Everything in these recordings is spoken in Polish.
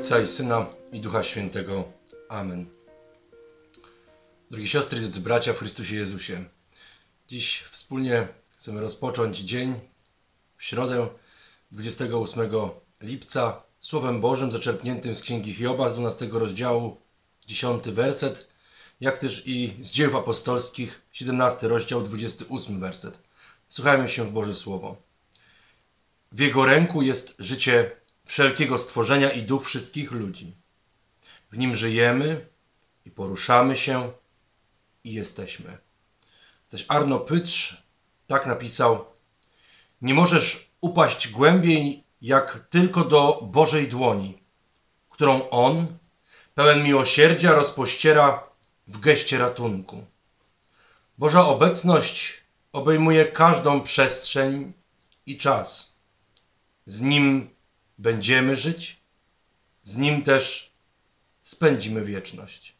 Ojca i Syna i Ducha Świętego. Amen. Drogie siostry i drodzy bracia w Chrystusie Jezusie, dziś wspólnie chcemy rozpocząć dzień w środę 28 lipca Słowem Bożym zaczerpniętym z Księgi Hioba z 12 rozdziału, 10 werset, jak też i z Dziejów Apostolskich, 17 rozdział, 28 werset. Wsłuchajmy się w Boże Słowo. W Jego ręku jest życie wszelkiego stworzenia i duch wszystkich ludzi. W Nim żyjemy i poruszamy się i jesteśmy. Zaś Arno Pytrz tak napisał: nie możesz upaść głębiej jak tylko do Bożej dłoni, którą On, pełen miłosierdzia, rozpościera w geście ratunku. Boża obecność obejmuje każdą przestrzeń i czas. Z Nim będziemy żyć, z Nim też spędzimy wieczność.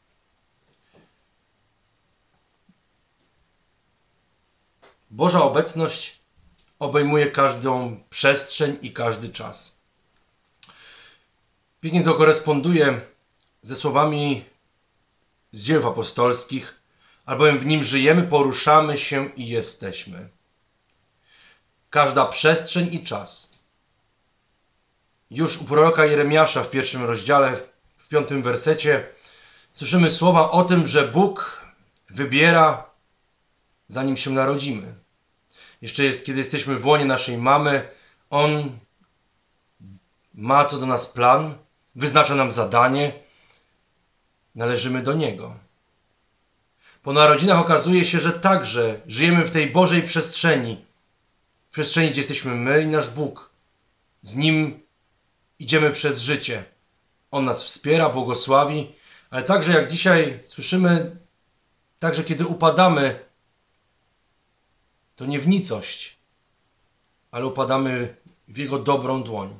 Boża obecność obejmuje każdą przestrzeń i każdy czas. Pięknie to koresponduje ze słowami z Dziejów Apostolskich, albowiem w Nim żyjemy, poruszamy się i jesteśmy. Każda przestrzeń i czas. Już u proroka Jeremiasza w 1 rozdziale, w 5 wersecie słyszymy słowa o tym, że Bóg wybiera, zanim się narodzimy. Jeszcze kiedy jesteśmy w łonie naszej mamy, On ma co do nas plan, wyznacza nam zadanie, należymy do Niego. Po narodzinach okazuje się, że także żyjemy w tej Bożej przestrzeni, gdzie jesteśmy my i nasz Bóg. Z Nim idziemy przez życie. On nas wspiera, błogosławi, ale także, jak dzisiaj słyszymy, także kiedy upadamy, to nie w nicość, ale upadamy w Jego dobrą dłoń.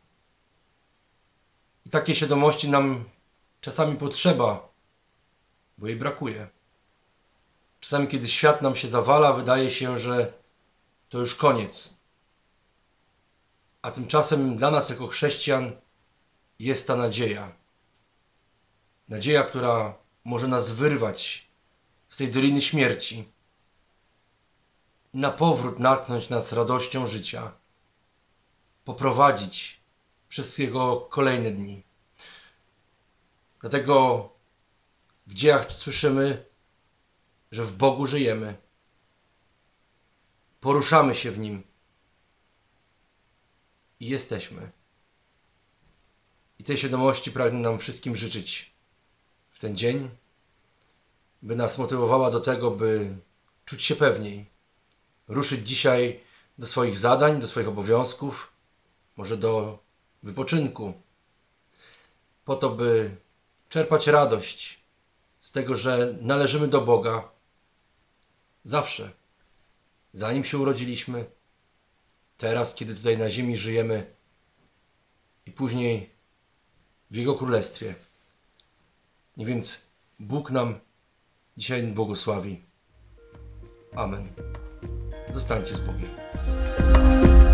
I takiej świadomości nam czasami potrzeba, bo jej brakuje. Czasami, kiedy świat nam się zawala, wydaje się, że to już koniec. A tymczasem dla nas jako chrześcijan jest ta nadzieja. Nadzieja, która może nas wyrwać z tej doliny śmierci i na powrót natknąć nas radością życia, poprowadzić przez Jego kolejne dni. Dlatego w dziejach słyszymy, że w Bogu żyjemy, poruszamy się w Nim i jesteśmy. I tej świadomości pragnę nam wszystkim życzyć w ten dzień, by nas motywowała do tego, by czuć się pewniej, ruszyć dzisiaj do swoich zadań, do swoich obowiązków, może do wypoczynku, po to, by czerpać radość z tego, że należymy do Boga zawsze, zanim się urodziliśmy, teraz, kiedy tutaj na ziemi żyjemy i później w Jego Królestwie. Niech więc Bóg nam dzisiaj błogosławi. Amen. Zostańcie z Bogiem.